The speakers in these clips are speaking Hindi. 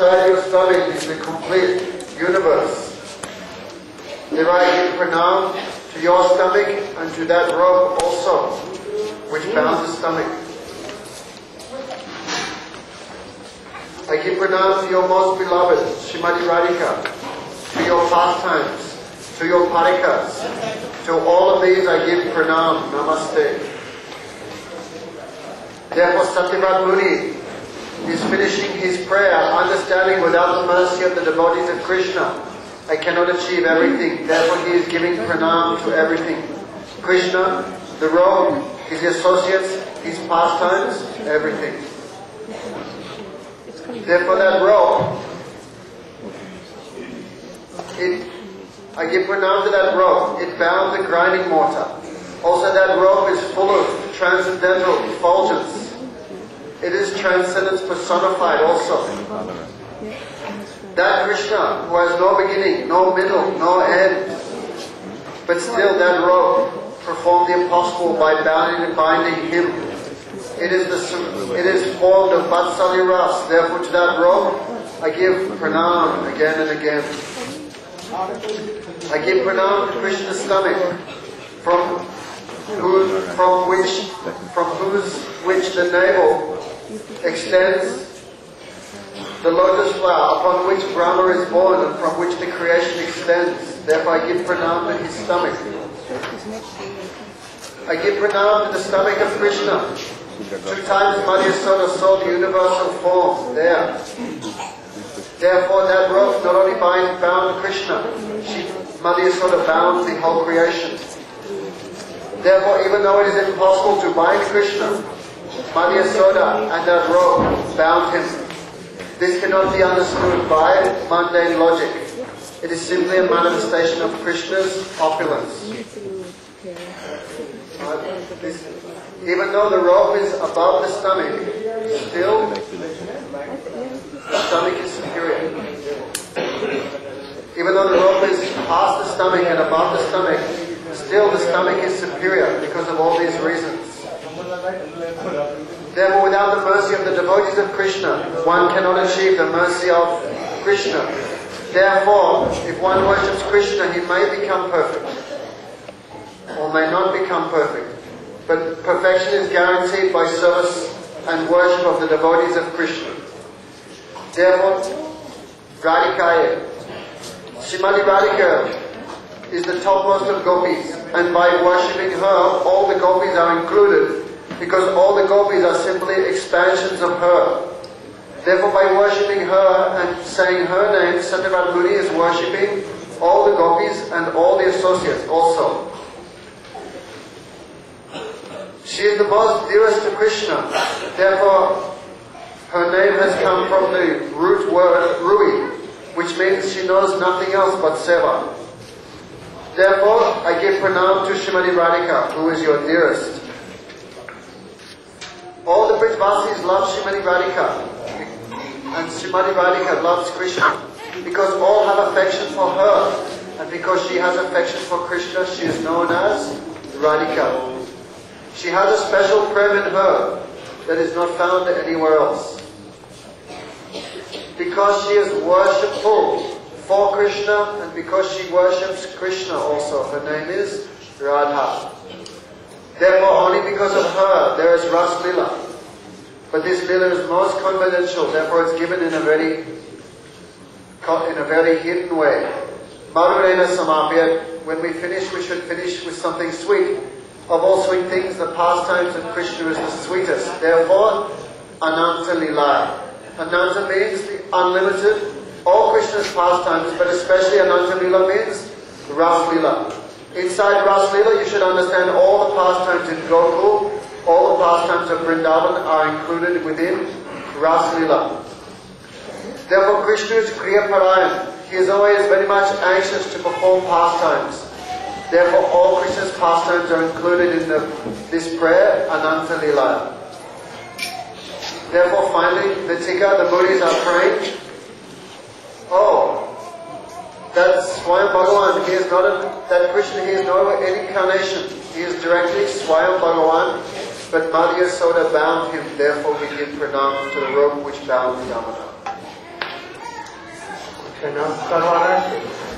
Inside your stomach is the complete universe. Therefore I give pranam to your stomach and to that rope also, which bound the stomach. I give pranam to your most beloved, Srimati Radhika, to your pastimes, to your parikas. To all of these I give pranam, namaste. Therefore Satyavrata Muni is finishing his prayer, understanding without the mercy of the devotees of Krishna, I cannot achieve everything. Therefore he is giving pranam to everything. Krishna, the robe, his associates, his pastimes, everything. Therefore that robe, I give pranam to that robe. It bound the grinding mortar. Also that robe is full of transcendental effulgence. It is transcendence personified also. That Krishna who has no beginning, no middle, no end, but still that robe performed the impossible by binding him. It is formed of Vatsalya Ras. Therefore to that robe I give pranam again and again. I give pranam to Krishna's stomach, from which the navel extends, the lotus flower upon which Brahma is born and from which the creation extends. Therefore I give pranam to his stomach. I give pranam to the stomach of Krishna. 2 times Mother Yasoda saw the universal form there. Therefore that rope not only bound Krishna, Mother Yasoda bound the whole creation. Therefore even though it is impossible to bind Krishna, Mother Yasoda and that rope bound him. This cannot be understood by mundane logic. It is simply a manifestation of Krishna's opulence. Even though the rope is above the stomach, still the stomach is superior. Even though the rope is past the stomach and above the stomach, still the stomach is superior because of all these reasons. Therefore, without the mercy of the devotees of Krishna, one cannot achieve the mercy of Krishna. Therefore, if one worships Krishna, he may become perfect, or may not become perfect. But perfection is guaranteed by service and worship of the devotees of Krishna. Therefore, Radhikaya, Srimati Radhika is the topmost of gopis, and by worshipping her, all the gopis are included, because all the gopis are simply expansions of her. Therefore, by worshipping her and saying her name, Satyavrata Muni is worshipping all the gopis and all the associates also. She is the most dearest to Krishna. Therefore, her name has come from the root word Rui, which means she knows nothing else but Seva. Therefore, I give pranam to Srimati Radhika, who is your dearest. All the Brijvasis love Srimati Radhika, and Srimati Radhika loves Krishna, because all have affection for her, and because she has affection for Krishna, she is known as Radhika. She has a special prem in her that is not found anywhere else. Because she is worshipful for Krishna, and because she worships Krishna also, her name is Radha. Therefore, only because of her there is Ras Lila. But this Lila is most confidential, therefore it's given in a very hidden way. Madhurena Samapya, when we finish, we should finish with something sweet. Of all sweet things, the pastimes of Krishna is the sweetest. Therefore, Ananta Lila. Ananta means the unlimited. All Krishna's pastimes, but especially Ananta Lila means Ras Lila. Inside Ras Lila, you should understand all the pastimes in Gokul, all the pastimes of Vrindavan are included within Ras Lila. Therefore, Krishna is Kriya Parayan. He is always very much anxious to perform pastimes. Therefore, all Krishna's pastimes are included in this prayer, Ananta Lila. Therefore, finally, the Tika, the Buddhis are praying, oh, that Swayam Bhagavan, he is not that Krishna, he is not an incarnation. He is directly Swayam Bhagavan, but Mother Yasoda bound him. Therefore, we give pranam to the rope which bound Yamuna. प्रणाम करवाना है।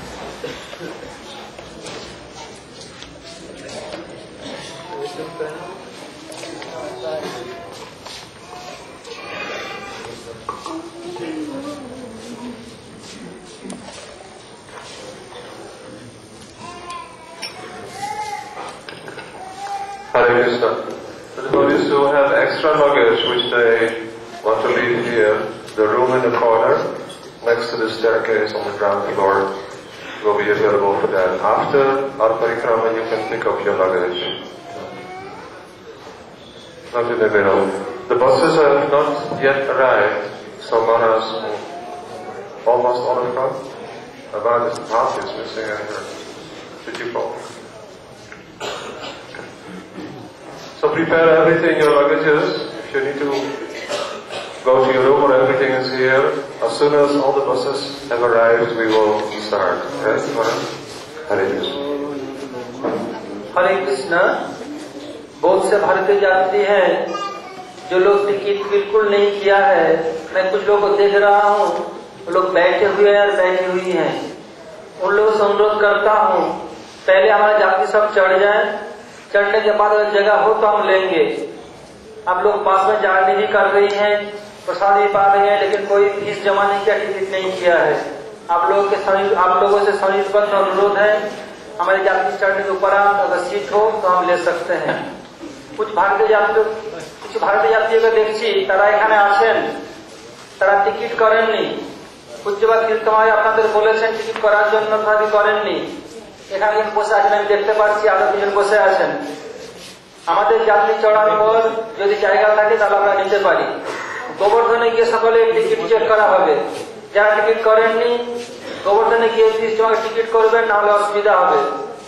Hare Krishna. The devotees who have extra luggage which they want to leave here, the room in the corner next to the staircase on the ground floor will be available for that. After our parikrama you can pick up your luggage. Not in the middle. The buses have not yet arrived, so Maharaj almost on the front. About this half is missing and did you fall? So prepare everything in your luggages. If you need to go to your room or everything is here, as soon as all the buses have arrived, we will start. Right, Maharaj? Hare Krishna. हरे कृष्णा। बहुत से भारतीय यात्री हैं जो लोग टिकट बिल्कुल नहीं किया है। मैं कुछ लोगों को देख रहा हूँ, लोग बैठे हुए हैं और बैठी हुई हैं। उन लोगों से अनुरोध करता हूँ, पहले हमारे यात्री सब चढ़ जाएं, चढ़ने के बाद अगर जगह हो तो हम लेंगे। आप लोग पास में जाने भी कर रही हैं, प्रसाद भी पा रहे हैं, लेकिन कोई फीस जमा नहीं किया, टिकट नहीं किया है। आप लोगों से संयुक्त अनुरोध है, हमारे यात्री चढ़ने के उपरांत अगर सीट हो तो हम ले सकते हैं। कुछ भारतीय यात्रियों देखছি তারা এখানে আসেন, তারা টিকিট করেননি। পূজ্যপাদ তীর্থমহারাজ আপনাদের বলেছেন টিকিট করার জন্য, তথাপি করেননি। এখানে বসে আছেন, আমি দেখতে পাচ্ছি আরো দুজন বসে আছেন। আমাদের যাত্রী চড়ার পর যদি জায়গা থাকে তাহলে আমরা নিতে পারি। গোবর্ধনে গিয়ে সকলে টিকিট চেক করা হবে। যারা টিকিট করেননি গোবর্ধনে গিয়ে 30 টাকা টিকিट করবেন, না হলে असुविधा হবে।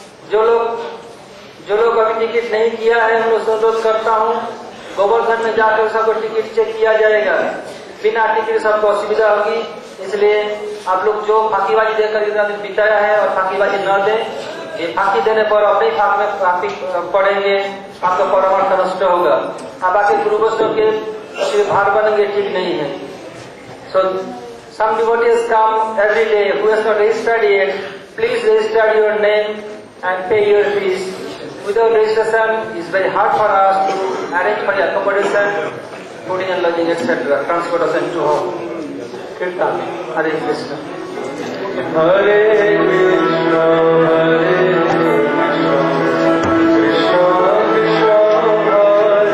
जो लोग अभी टिकट नहीं किया है उन लोग से अनुरोध करता हूँ, गोवर्धन में जाकर सबको टिकट चेक किया जाएगा। बिना टिकट सबको असुविधा होगी, इसलिए आप लोग जो फांकीबाजी देकर इतना दिन बिताया है और फांकीबाजी न दें। ये फांकी देने पर अपने फांक में फांकी पड़ेंगे, आपका परमार्थ नष्ट होगा। आप आके गुरुवस्तों के भाग बनेंगे, ठीक नहीं है। So some devotees come every day who has not registered yet. Please register your name and pay your fees. Without registration, it's very hard for us to arrange for accommodation, fooding and lodging, etc., transportation to home. Kirtan, Hare Krishna. Hare Krishna, Hare Krishna, Krishna Krishna, Hare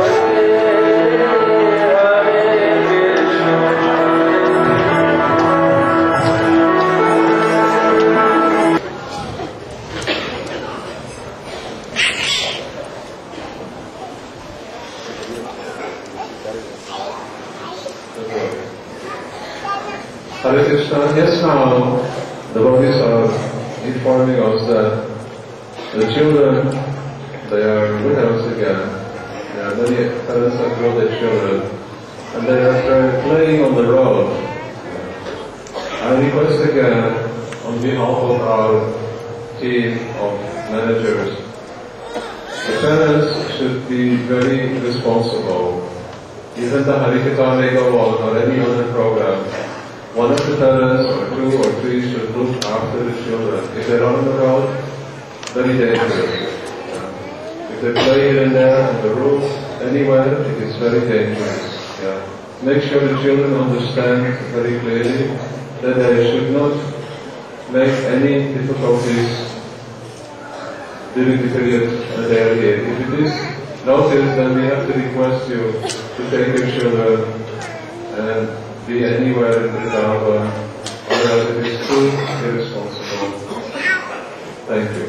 Hare Krishna. Yes, now the devotees are informing us that the children, they are widows again. There are many parents that grow their children, and they are playing on the road. I request again, on behalf of our team of managers, the parents should be very responsible. Even the Harikatha may go on or any other program, one of the parents or 2 or 3 should look after the children. If they're on the road, very dangerous. If they play here and there on the roof, anywhere, it is very dangerous. Make sure the children understand very clearly that they should not make any difficulties during the period that they are here. If it is noticed, then we have to request you to take your children and be anywhere in the garden, otherwise it is too irresponsible. Thank you.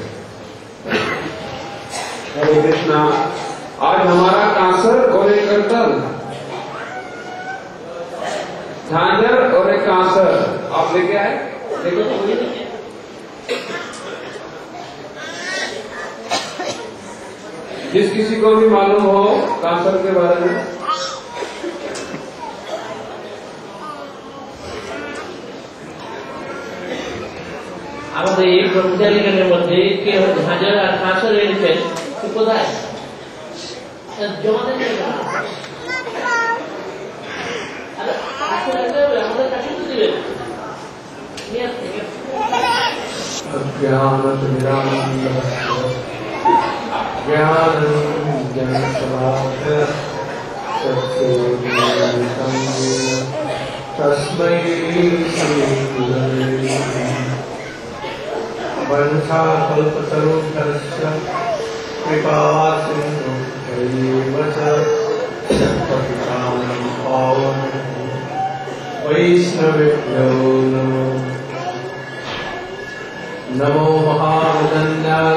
हरे कृष्णा। आज हमारा कांसर और एक करतल, झांझर और एक कांसर आप लेके आए। देखो तो जिस किसी को भी मालूम हो कांसर के बारे में, আমাদের এই ব্রহ্মচারীগণের মধ্যে কেউ হাজার আর 500 এনেছেন কোথায় জমা দেন আমাদের কাছে তো দিবেন ज्ञानतिमिरान्धस्य ज्ञानञ्जनशलाकया चक्षुरुन्मिलितं येन तस्मै श्रीगुरवे नमः। वंशाकल्पतरुभ्यश्च कृपासिन्धुभ्यैव च पतितानां पावनेभ्यो वैष्णवेभ्यो नमो नमो महावदन्याय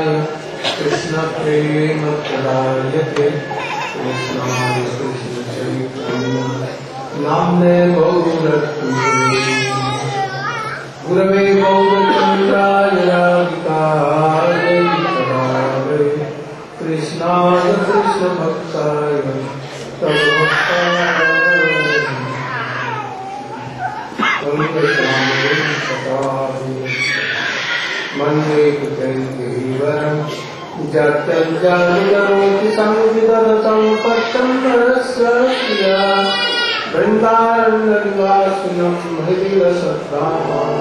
कृष्णप्रेमप्रदायते कृष्णाय कृष्णचैतन्य नाम्ने गौरत्वे गुरवे गौरचन्द्राय राधिकाय तदालये कृष्णाय कृष्णभक्ताय तद्भक्ताय मन्ये कुचैर्गिरिवरं जत्यञ्जलिकरोति संविदधतं पट्टं नरस्वस्य वृन्दारण्यनिवासिनं हृदि रसधामं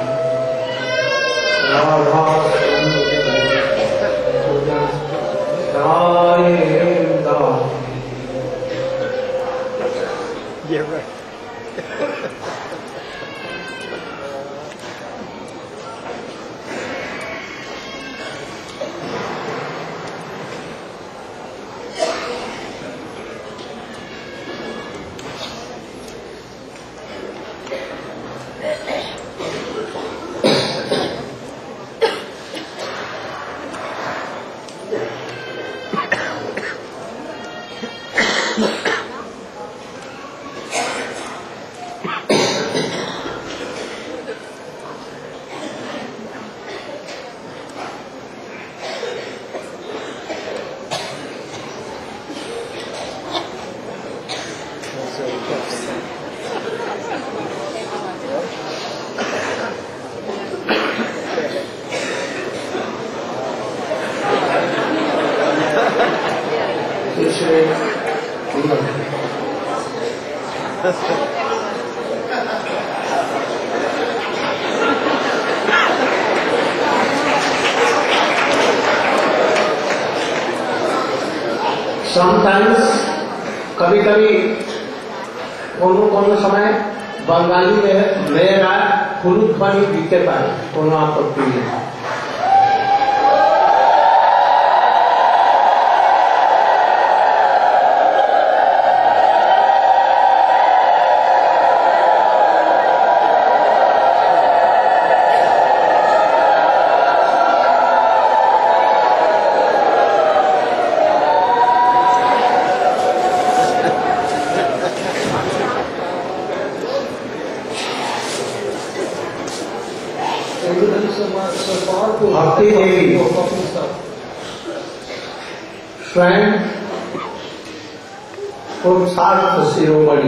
समटाइम्स कभी कभी कोनो समय बंगाली में मेरा फुरुत पानी दिखते पाए कोनो आपत्ति नहीं। भक्ति देवी स्वयं पुरुषार्थ शिरोमणि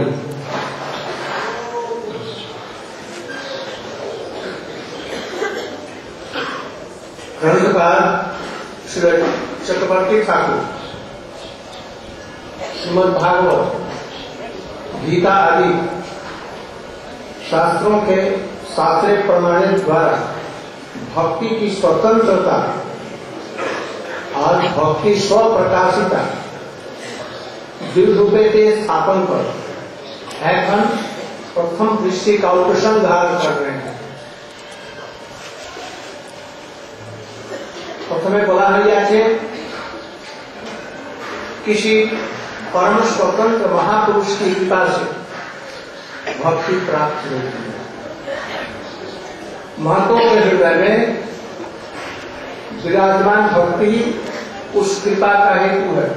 ग्रंथकार श्री चक्रवर्ती ठाकुर श्रीमद् भागवत गीता आदि शास्त्रों के शास्त्रीय प्रमाणों द्वारा भक्ति की स्वतंत्रता और भक्ति स्वप्रकाशिता रूपे के स्थापन पर এখন प्रथम दृष्टि का उपसंहार कर रहे हैं। प्रथमे बोला गया है किसी परम स्वतंत्र महापुरुष की कृपा से भक्ति प्राप्त होती है। महतों के हृदय में विराजमान भक्ति उस कृपा का हेतु है।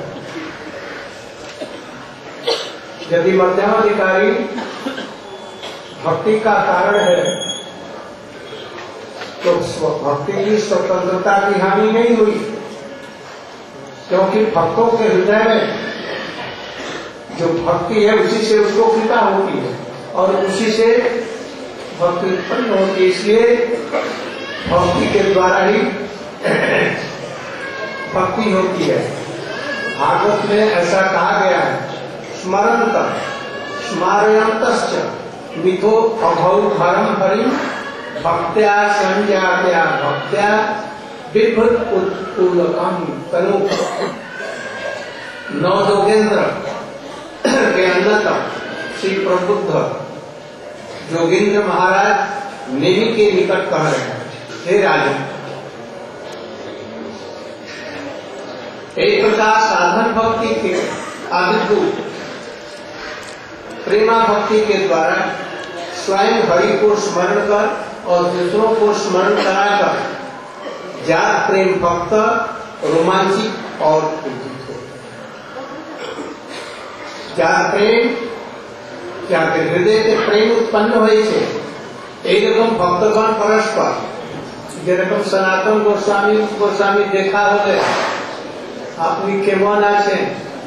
यदि मध्यमाधिकारी भक्ति का कारण है तो भक्ति की स्वतंत्रता की हानि नहीं हुई, क्योंकि भक्तों के हृदय में जो भक्ति है उसी से उसको कृपा होती है और उसी से भक्ति उत्पन्न होती है। इसलिए भक्ति के द्वारा ही भक्ति होती है। भागवत में ऐसा कहा गया है, स्मरंत स्मारयंतश्च मिथो अभौ धर्म हरि भक्त्या संज्ञात्या भक्त्या विभुत उत्पूलकम तनु नौ जोगेंद्र के अन्नतम श्री प्रबुद्ध जोगेंद्र महाराज नेमी के निकट कह रहे हैं, हे राजन, एक प्रकार साधन भक्ति के आदिभूत प्रेमा भक्ति के द्वारा स्वयं हरि को स्मरण कर और दूसरों को स्मरण कराकर जात प्रेम भक्त रोमांचित और उद्दीत हो। जात प्रेम क्या हृदय के प्रेम उत्पन्न हुए से एक रकम भक्तगण परस्पर जेरकम सनातन गोस्वामी देखा हो गया अपनी केमन आছেন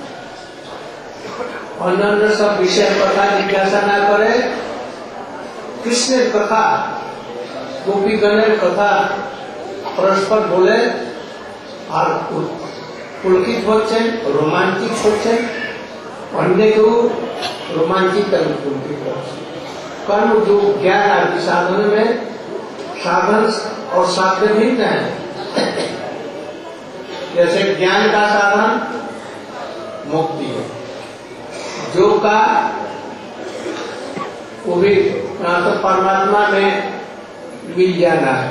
अन्य सब विषय कथा जिज्ञासा ना करे कृष्ण कथा गोपीगणेर कथा परस्पर बोले और पुलकित होच्छेन रोमांचिक होच्छेन अन्य को रोमांचित और पुलकित होच्छेन। कर्म जो ज्ञान आदि साधन में साधन और साध्य भिन्न है। जैसे ज्ञान का साधन मुक्ति है, जो का वो भी तो परमात्मा में मिल जाना है,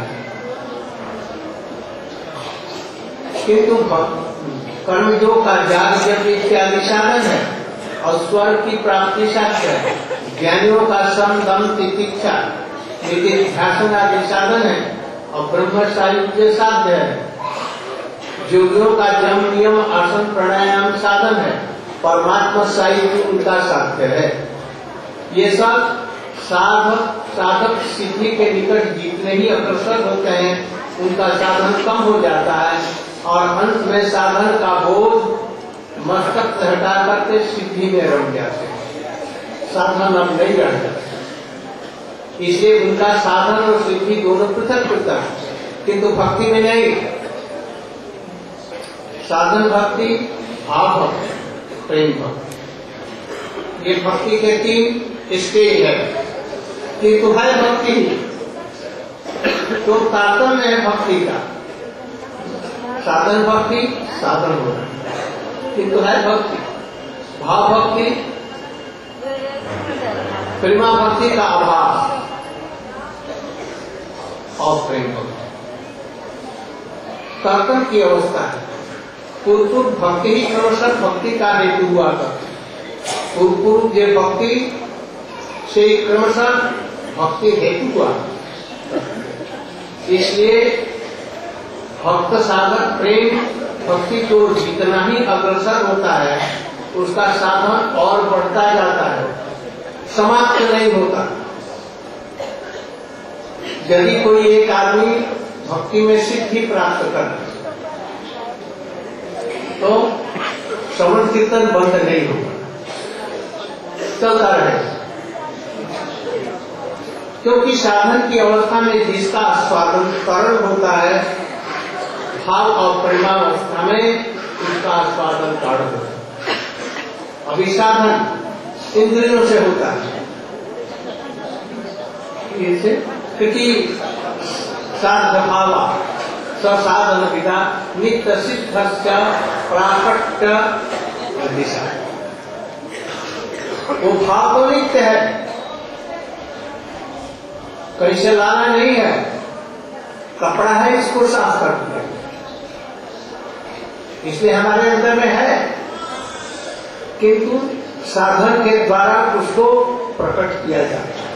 किंतु कर्म जो का जाग जप इत्यादि साधन है और स्वर्ग की प्राप्ति साध्य है। ज्ञानियों का सम दम तितिक्षा ध्यान आदि साधन है और ब्रह्म सायुज्य साध्य है। योगियों का जम नियम आसन प्राणायाम साधन है, परमात्मा सायुज्य उनका साध्य है। ये सब साधक सिद्धि के निकट जितने ही अग्रसर होते हैं उनका साधन कम हो जाता है और अंत में साधन का बोझ मस्तक से हटा करके सिद्धि में रम जाते हैं। साधन अब नहीं रह जाते, इसलिए उनका साधन और सिद्धि दोनों पृथक पृथक, किंतु भक्ति में नहीं। साधन भक्ति, भाव भक्ति, प्रेम भक्ति, ये भक्ति के 3 स्टेज है। किंतु है भक्ति तो तारतम्य है भक्ति का। साधन भक्ति साधन हो रहा है, किंतु है भक्ति। भाव भक्ति प्रेमा भक्ति का आभास और प्रेम भक्ति तारतम्य की अवस्था है। पूर्व भक्ति ही क्रमशः भक्ति का हेतु हुआ करती। पूर्व जो भक्ति से क्रमशः भक्ति हेतु हुआ, इसलिए भक्त साधक प्रेम भक्ति को जितना ही अग्रसर होता है उसका साधन और बढ़ता जाता है, समाप्त नहीं होता। यदि कोई एक आदमी भक्ति में सिद्धि प्राप्त करे तो श्रवण कीर्तन बंद नहीं होगा, चलता रहेगा। क्योंकि साधन की अवस्था में जिसका आस्वादन होता है, भाव और प्रेमावस्था में उसका आस्वादन कारण होता है। अभी साधन इंद्रियों से होता है, क्योंकि साध भावा साधन विधा नित्य सिद्ध प्राकट्य दिशा, वो भाव तो नित्य है, कहीं से लाना नहीं है। कपड़ा है, इसको साफ कर दिया, इसलिए हमारे अंदर में है, किंतु साधन के द्वारा उसको प्रकट किया जाता है।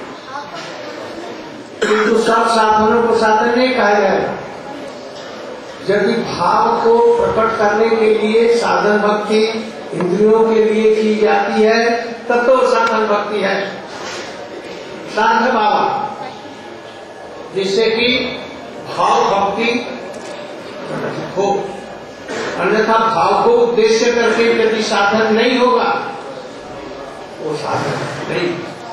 किंतु सब साधनों को साधन नहीं कहा जाएगा। यदि भाव को प्रकट करने के लिए साधन भक्ति इंद्रियों के लिए की जाती है तब तो साधन भक्ति है, साध भाव, जिससे कि भाव भक्ति हो। अन्यथा भाव को उद्देश्य करके यदि साधन नहीं होगा वो साधन नहीं।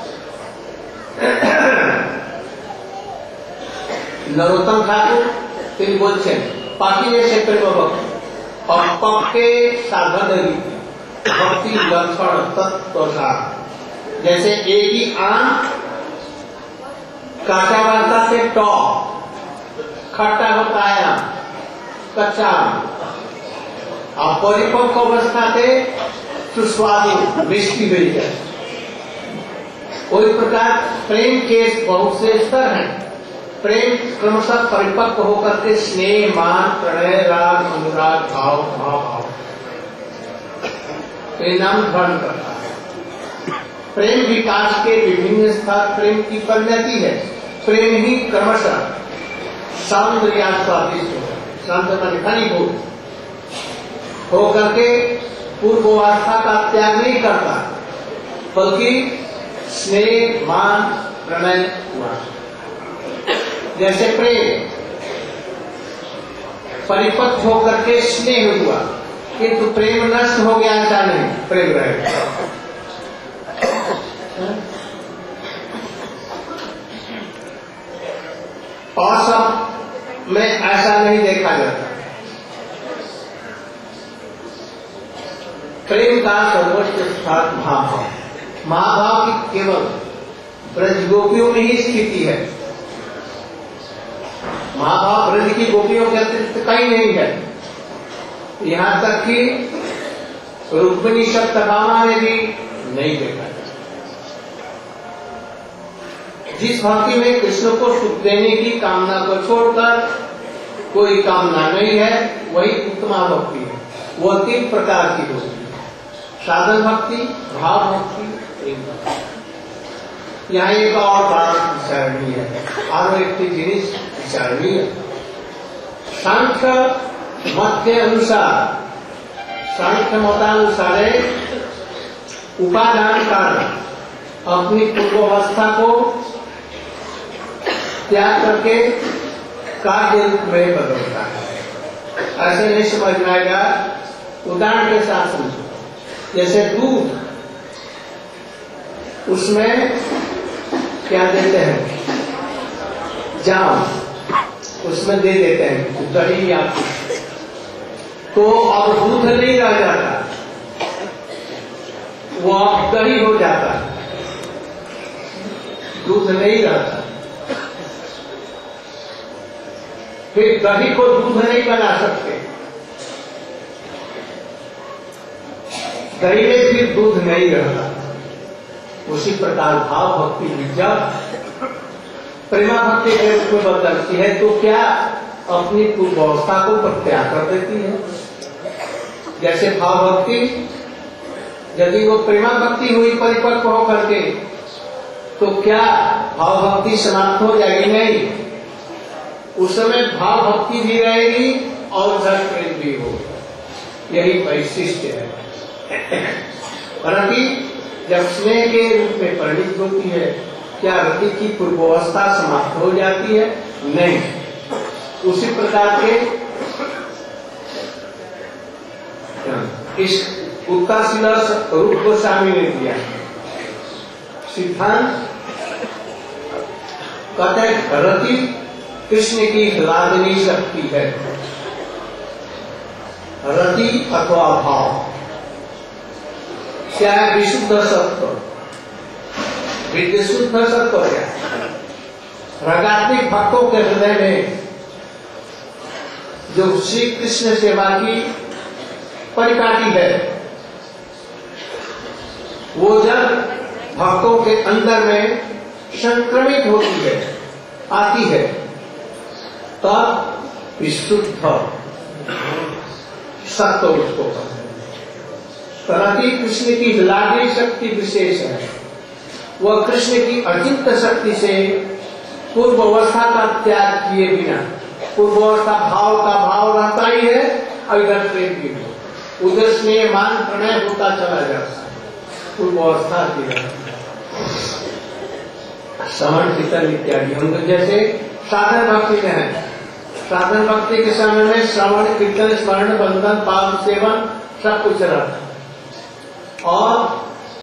नरोत्तम ठाकुर তিনি বলছেন পাখিয়ে সে প্রেম ভক্তি और पक्के साधन भक्ति लक्षण तत्व। जैसे एक ही आम कांटा वाला से टॉप, खट्टा होता है आम, कच्चा आम, और परिपक्व अवस्था से सुस्वादु मिष्टी हुई है। उस प्रकार प्रेम के बहुत से स्तर हैं। प्रेम क्रमशः परिपक्व होकर के स्नेह, मान, प्रणय, राग, अनुराग, भाव, भाव नाम धारण करता है। प्रेम विकास के विभिन्न स्तर प्रेम की परिणति है। प्रेम ही क्रमशः शांत या स्वादिष्ट होगा, शांत मन घनीभूत होकर के पूर्वावस्था का त्याग नहीं करता, बल्कि स्नेह, मान, प्रणय हुआ। जैसे प्रेम परिपक्व होकर के स्नेह हुआ, किंतु प्रेम नष्ट हो गया ऐसा नहीं, प्रेम रहेगा। और सब में ऐसा नहीं देखा जाता। प्रेम का सर्वोच्च स्थान भाव है। महाभाव की केवल ब्रज गोपियों में ही स्थिति है। महाभाव ब्रज की गोपियों के अतिरिक्त कहीं नहीं है। यहाँ तक कि रुक्मिणी सप्तभामा में भी नहीं देखा जाता। जिस भक्ति में कृष्ण को सुख देने की कामना को छोड़कर कोई कामना नहीं है, वही उत्तमा भक्ति है। वो 3 प्रकार की होती है: साधन भक्ति, भाव भक्ति, प्रेम भक्ति। यहाँ एक और बात विचारणीय है, और एक जिनिस विचारणीय है। सांख्य मत के अनुसार, सांख्य मतानुसार उपादान कारण अपनी पूर्वावस्था को त्याग करके कार्य रूप में बदलता है। ऐसे नहीं समझना आएगा। उदाहरण के साथ समझो, जैसे दूध, उसमें क्या देते हैं? जाम, उसमें दे देते हैं दही या कुछ, तो अब दूध नहीं रह जाता, वो अब दही हो जाता है, दूध नहीं रहता। फिर दही को दूध नहीं बना सकते, दही में फिर दूध नहीं रहता। उसी प्रकार भाव भक्ति में जब प्रेमा भक्ति के रूप में बदलती है, तो क्या अपनी पूर्वावस्था को प्रत्याग कर देती है। जैसे भाव भक्ति, यदि वो प्रेमा भक्ति हुई परिपक्व होकर के, तो क्या भाव भक्ति समाप्त हो जाएगी? नहीं, उस समय भाव भक्ति भी रहेगी और रस प्रेम भी होगा। यही वैशिष्ट है। परंतु जब स्नेह के रूप में परिणित होती है, क्या रति की पूर्वावस्था समाप्त हो जाती है? नहीं। उसी प्रकार के इस उत्तरशिला रूप गोस्वामी ने दिया सिद्धांत। कहते हैं रति कृष्ण की हृदयनी शक्ति है। रति अथवा भाव क्या है? विशुद्ध सत्व, विशुद्ध सत्व क्या? रागात्मिक भक्तों के हृदय में जो श्री कृष्ण सेवा की परिपाटी है, वो जब भक्तों के अंदर में संक्रमित होती है, आती है, तब विशुद्ध सत्व उसको कहते हैं। परंतु कृष्ण की लागी शक्ति विशेष है। वह कृष्ण की अचिंत शक्ति से पूर्वावस्था का त्याग किए बिना, पूर्वावस्था भाव का भाव रहता ही है, इधर प्रेम भी हो, उधर स्नेह मान प्रणय होता चला जाता है, पूर्वावस्था की श्रवण कीर्तन इत्यादि। हम जैसे साधन भक्ति में है, साधन भक्ति के समय में श्रवण कीर्तन स्मरण बंधन पाप सेवन सब कुछ रहता है, और